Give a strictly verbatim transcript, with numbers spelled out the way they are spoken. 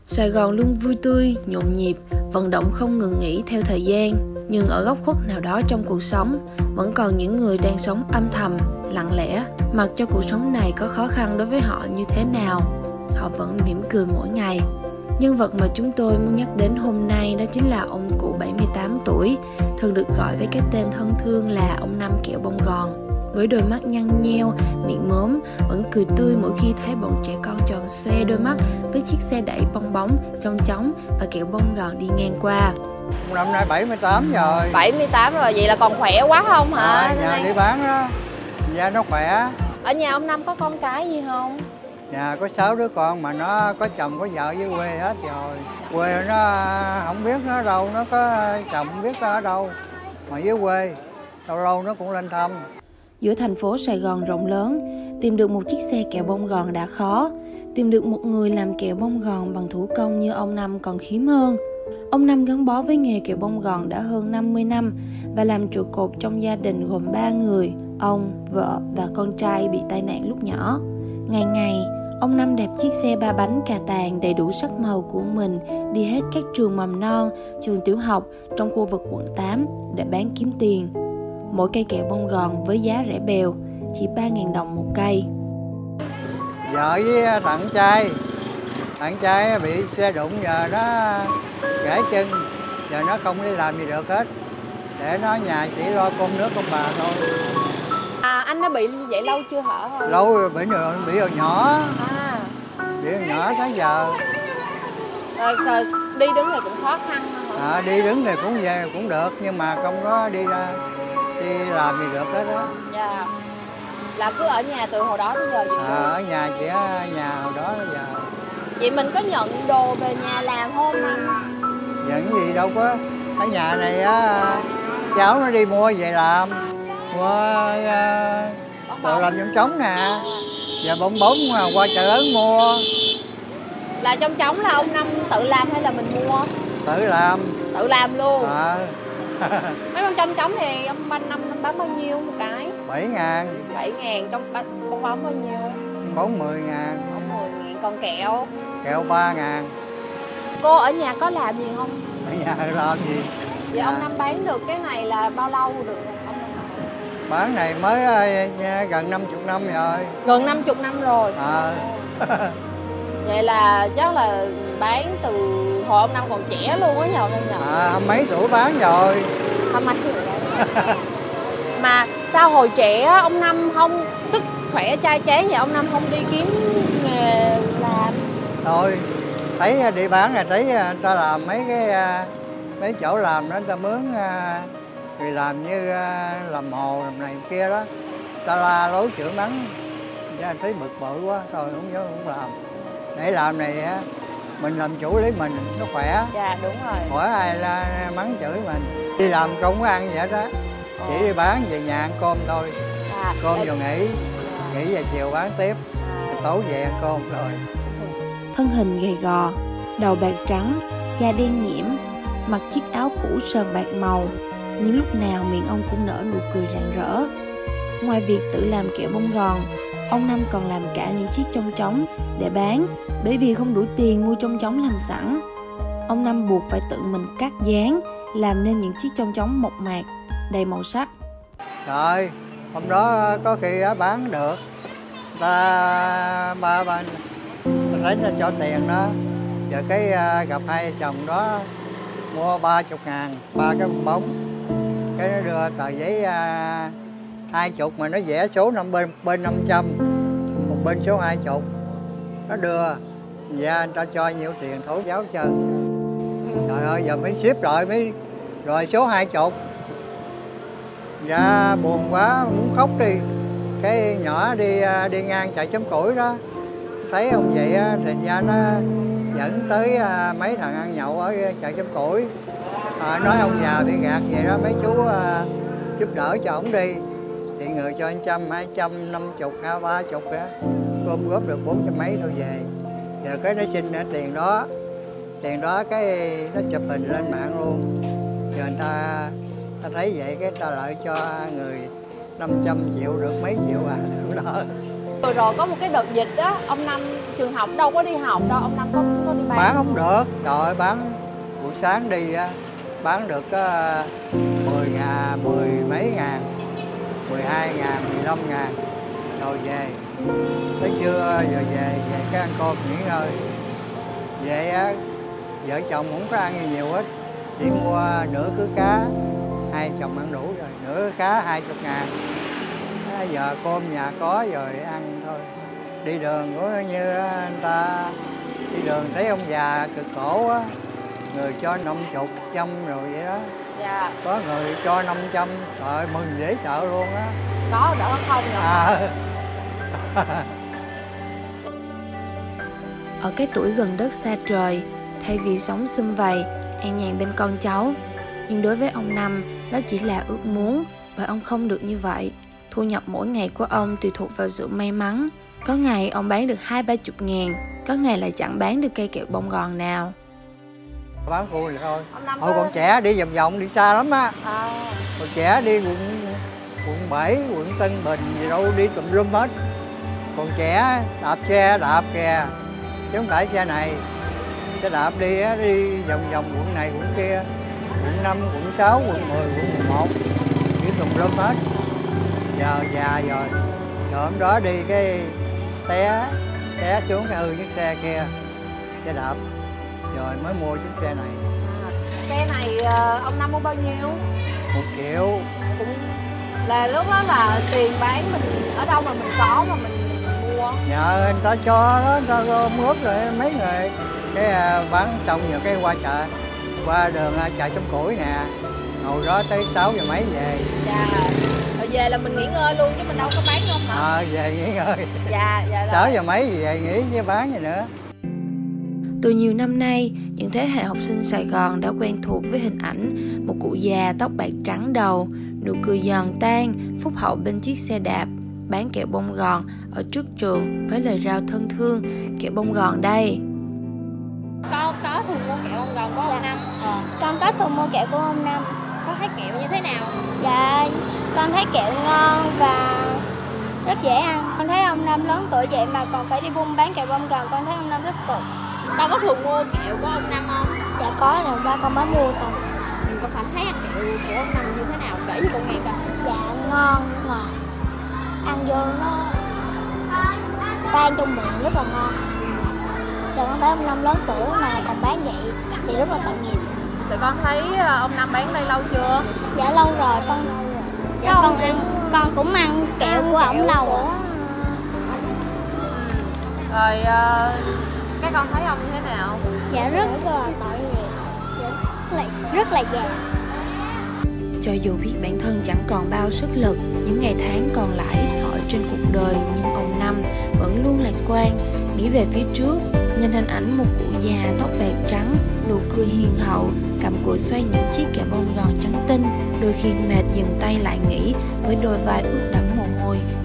Sài Gòn luôn vui tươi, nhộn nhịp, vận động không ngừng nghỉ theo thời gian. Nhưng ở góc khuất nào đó trong cuộc sống, vẫn còn những người đang sống âm thầm, lặng lẽ. Mặc cho cuộc sống này có khó khăn đối với họ như thế nào, họ vẫn mỉm cười mỗi ngày. Nhân vật mà chúng tôi muốn nhắc đến hôm nay đó chính là ông cụ bảy mươi tám tuổi, thường được gọi với cái tên thân thương là ông Năm kẹo bông gòn. Với đôi mắt nhăn nheo, miệng móm, vẫn cười tươi mỗi khi thấy bọn trẻ con tròn xoe đôi mắt với chiếc xe đẩy bong bóng, chong chóng và kẹo bông gòn đi ngang qua. Năm nay bảy mươi tám rồi. bảy mươi tám rồi, vậy là còn khỏe quá không hả? À, nhà đi bán đó, da nó khỏe. Ở nhà ông Năm có con cái gì không? Nhà có sáu đứa con mà nó có chồng có vợ với quê hết rồi. Quê nó không biết nó ở đâu, nó có chồng không biết nó ở đâu. Mà với quê, lâu lâu nó cũng lên thăm. Giữa thành phố Sài Gòn rộng lớn, tìm được một chiếc xe kẹo bông gòn đã khó. Tìm được một người làm kẹo bông gòn bằng thủ công như ông Năm còn hiếm hơn. Ông Năm gắn bó với nghề kẹo bông gòn đã hơn năm mươi năm và làm trụ cột trong gia đình gồm ba người, ông, vợ và con trai bị tai nạn lúc nhỏ. Ngày ngày, ông Năm đạp chiếc xe ba bánh cà tàng đầy đủ sắc màu của mình đi hết các trường mầm non, trường tiểu học trong khu vực quận tám để bán kiếm tiền. Mỗi cây kẹo bông gòn với giá rẻ bèo, chỉ ba nghìn đồng một cây. Vợ với thằng trai, thằng trai bị xe đụng giờ nó gãy chân, giờ nó không đi làm gì được hết. Để nó ở nhà chỉ lo cơm nước con bà thôi. À, anh đã bị vậy lâu chưa hả? Lâu rồi, bị rồi, bị rồi nhỏ. À. Bị rồi nhỏ tới giờ. Rồi, rồi đi đứng thì cũng khó khăn hả? À, đi đứng thì cũng về cũng được nhưng mà không có đi ra đi làm gì được hết đó. Dạ. Là cứ ở nhà từ hồi đó tới giờ vậy? À, ở nhà chỉ ở nhà hồi đó tới giờ. Vậy mình có nhận đồ về nhà làm không anh? Nhận gì đâu có. Ở nhà này á, cháu nó đi mua về làm. Mua uh, đồ làm trong trống nè. Và bông bóng qua chợ lớn mua. Là trong trống là ông Năm tự làm hay là mình mua? Tự làm. Tự làm luôn? À. Mấy con trong trống thì ông banh năm bán bao nhiêu một cái? bảy ngàn. bảy ngàn, trong bông bóng bao nhiêu? Bóng mười ngàn. Bóng mười ngàn, còn kẹo? Kẹo ba ngàn. Cô ở nhà có làm gì không? Ở nhà làm gì? Vậy à. Ông Năm bán được cái này là bao lâu được ông Năm? Bán này mới uh, gần năm mươi năm rồi. Gần năm mươi năm rồi? À. Vậy là chắc là bán từ hồi ông Năm còn trẻ luôn á nhờ? À, mấy tuổi bán rồi. Hăm mấy tuổi rồi. Mà sao hồi trẻ ông Năm không sức khỏe trai tráng vậy, ông Năm không đi kiếm nghề làm? Thôi, thấy đi bán rồi thấy người ta làm mấy cái mấy chỗ làm đó, người ta mướn người làm như làm hồ làm này kia đó, ta la lối chửi mắng, ra thấy bực bội quá, thôi không nhớ không làm. Để làm này á, mình làm chủ lấy mình, nó khỏe. Dạ đúng rồi. Khỏi ai la mắng chửi mình. Đi làm không có ăn vậy đó. Chỉ đi bán về nhà ăn cơm thôi. À, cơm rồi nghỉ. À. Nghỉ về chiều bán tiếp. À. Tối về ăn cơm rồi. Thân hình gầy gò, đầu bạc trắng, da đen nhiễm, mặc chiếc áo cũ sờn bạc màu, nhưng lúc nào miệng ông cũng nở nụ cười rạng rỡ. Ngoài việc tự làm kẹo bông gòn, ông Năm còn làm cả những chiếc chong trống để bán, bởi vì không đủ tiền mua chong trống làm sẵn. Ông Năm buộc phải tự mình cắt dán, làm nên những chiếc chong trống mộc mạc, đầy màu sắc. Rồi, hôm đó có khi bán được, ta ba ba lấy ra cho tiền đó, giờ cái gặp hai chồng đó mua ba chục ngàn, ba cái bông bóng, cái nó đưa tờ giấy hai chục mà nó vẽ số năm bên bên năm trăm, một bên số hai chục, nó đưa, dạ người ta cho nhiều tiền thấu giáo chơi. Trời ơi giờ mới ship lại mới rồi số hai chục. Dạ buồn quá muốn khóc đi. Cái nhỏ đi đi ngang chạy chấm củi đó, thấy ông vậy á thì ra nó dẫn tới mấy thằng ăn nhậu ở chợ chấm củi. À, nói ông già bị gạt vậy đó, mấy chú uh, giúp đỡ cho ổng đi. Thì người cho anh trăm, hai trăm, năm chục, hai ba chục á, gom góp được bốn trăm mấy thôi về. Giờ cái nó xin tiền đó, tiền đó cái nó chụp hình lên mạng luôn. Giờ người ta, ta thấy vậy cái ta lại cho người năm trăm triệu được mấy triệu à đó. Rồi rồi có một cái đợt dịch á, ông Năm trường học đâu có đi học đâu, ông Năm có, có đi bán? Bán không được, trời ơi, bán buổi sáng đi á, bán được uh, mười ngàn, mười mấy ngàn, mười hai ngàn, mười lăm ngàn, rồi về. Tới trưa giờ về, về cái ăn cơm nghỉ ngơi. Về á, vợ chồng không có ăn gì nhiều hết, chỉ mua nửa ký cá, hai chồng ăn đủ rồi, nửa cá hai chục ngàn. À, giờ cơm nhà có rồi để ăn thôi. Đi đường cũng như anh ta, đi đường thấy ông già cực khổ á, người cho năm chục trăm rồi vậy đó. Dạ. Có người cho năm trăm, trời ơi, mừng dễ sợ luôn á. Có đỡ không rồi. À. Ở cái tuổi gần đất xa trời, thay vì sống sum vầy, an nhàn bên con cháu, nhưng đối với ông Năm, đó chỉ là ước muốn, và ông không được như vậy. Thu nhập mỗi ngày của ông tùy thuộc vào sự may mắn. Có ngày ông bán được hai ba chục ngàn, có ngày lại chẳng bán được cây kẹo bông gòn nào. Bán vui vậy thôi. Hồi còn trẻ đi vòng vòng đi xa lắm á. À. Còn trẻ đi quận quận bảy, quận Tân Bình gì đâu đi tùm lum hết. Còn trẻ đạp xe đạp kìa, chứ không phải xe này. Xe đạp đi á, đi vòng vòng quận này quận kia, quận năm, quận sáu, quận mười, quận mười một, đi tùm lum hết. Giờ già rồi, rồi hôm đó đi cái té, té xuống cái hư chiếc xe kia, xe đạp, rồi mới mua chiếc xe này. À, xe này ông Năm mua bao nhiêu? Một triệu. Cũng là lúc đó là tiền bán mình ở đâu mà mình có mà mình mua? Nhờ anh ta cho đó, anh ta mướt rồi mấy người. Cái à, bán xong rồi cái qua chợ, qua đường à, chợ Chống Củi nè, ngồi đó tới sáu giờ mấy về. Dạ. Rồi về là mình nghỉ ngơi luôn chứ mình đâu có bán đâu hả? Ờ, à, về nghỉ ngơi. Dạ, dạ rồi. sáu giờ mấy về nghỉ chứ bán gì nữa. Từ nhiều năm nay, những thế hệ học sinh Sài Gòn đã quen thuộc với hình ảnh một cụ già tóc bạc trắng đầu, nụ cười giòn tan, phúc hậu bên chiếc xe đạp, bán kẹo bông gòn ở trước trường với lời rao thân thương: kẹo bông gòn đây. Con có thường mua kẹo bông gòn của ông Năm? Ờ. Con có thường mua kẹo của ông Năm. Có thấy kẹo như thế nào? Dạ, con thấy kẹo ngon và rất dễ ăn. Con thấy ông Năm lớn tuổi vậy mà còn phải đi buôn bán kẹo bông gòn, con thấy ông Năm rất cực. Con có thường mua kẹo của ông Năm không? Dạ có, rồi ba con mới mua xong. Ừ, con cảm thấy ăn kẹo của ông Năm như thế nào? Kể cho con nghe coi. Dạ ngon, ngọt. Ăn vô nó tan trong miệng rất là ngon. Giờ con thấy ông Năm lớn tuổi mà còn bán vậy thì rất là tội nghiệp. Tụi con thấy ông Năm bán đây lâu chưa? Dạ lâu rồi con. Dạ con, con ăn, con cũng ăn kẹo của ổng lâu rồi. Rồi uh, các con thấy ông như thế nào? Dạ rất là tội nghiệp. Dạ, rất là, rất là già. Cho dù biết bản thân chẳng còn bao sức lực, những ngày tháng còn lại ít ỏi trên cuộc đời, nhưng ông Năm vẫn luôn lạc quan, nghĩ về phía trước, nhìn hình ảnh một cụ già tóc bạc trắng, nụ cười hiền hậu, cầm cụi xoay những chiếc kẹo bông gòn trắng tinh, đôi khi mệt dừng tay lại nghỉ với đôi vai ướt đẫm mồ hôi.